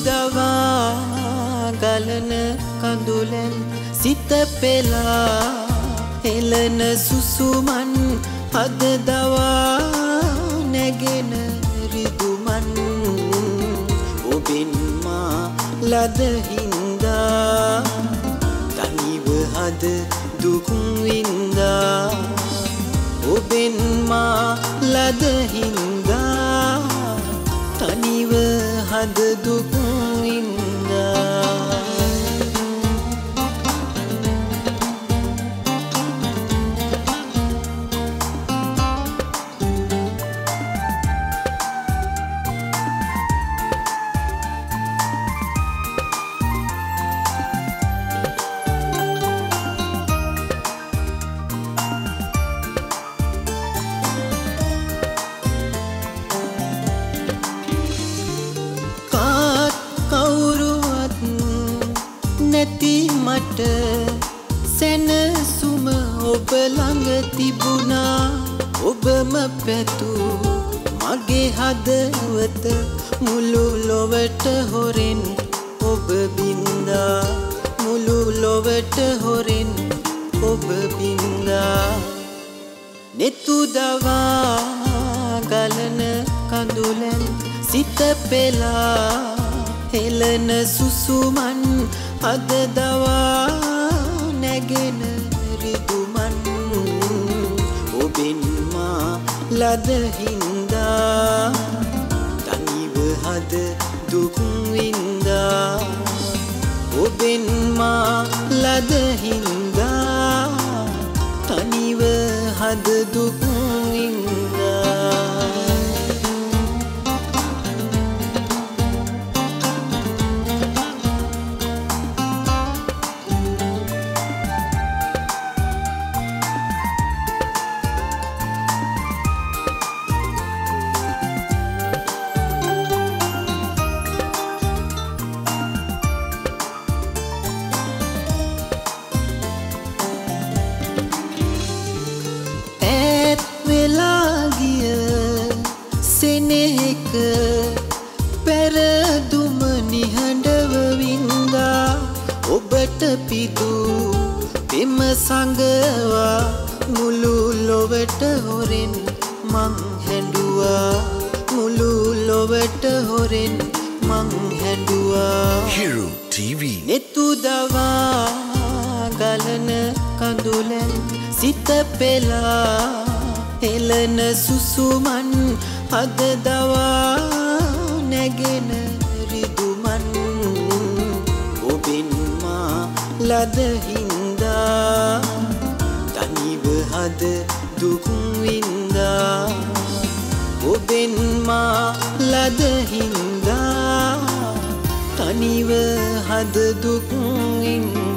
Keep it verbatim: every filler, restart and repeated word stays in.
දවා ගලන කඳුලෙන් සිත පෙලා හෙලන සුසුමන් අද දවා නැගෙන රිදුමන් ඔබෙන් මා ලද හින්දා තනිව හද දුක් වින්දා ඔබෙන් මා ලද හින්දා තනිව හද දුක් වින්දා නැති මට සැනසුම ඔබ ළඟ තිබුණා ඔබම පැතු මගේ හදවත මුළු ලොවට හොරෙන් ඔබ බින්දා මුළු ලොවට හොරෙන් ඔබ බින්දා නෙතු දවා ගලන කඳුලෙන් සිත පෙලා හෙලන සුසුමන් අද දවා නැගෙන රිදුමන් ඔබෙන් මා ලද හින්දා තනිව හද දුක් වින්දා ඔබෙන් මා ලද හින්දා තනිව හද දුක් වින්දා සෙනෙහක පෙරදුම නිහඬව වින්දා ඔබට පිදු පෙම සඟවා මුළු ලොවට හොරෙන් මං හැඬුවා මුළු ලොවට හොරෙන් මං හැඬුවා Hero T V නෙතු දවා ගලන කඳුලෙන් සිත පෙලා හෙලන සුසුමන් අද දවා නැගෙන රිදුමන් ඔබෙන් මා ලද හින්දා තනිව හද දුක් වින්දා ඔබෙන් මා ලද හින්දා තනිව හද දුක් වින්දා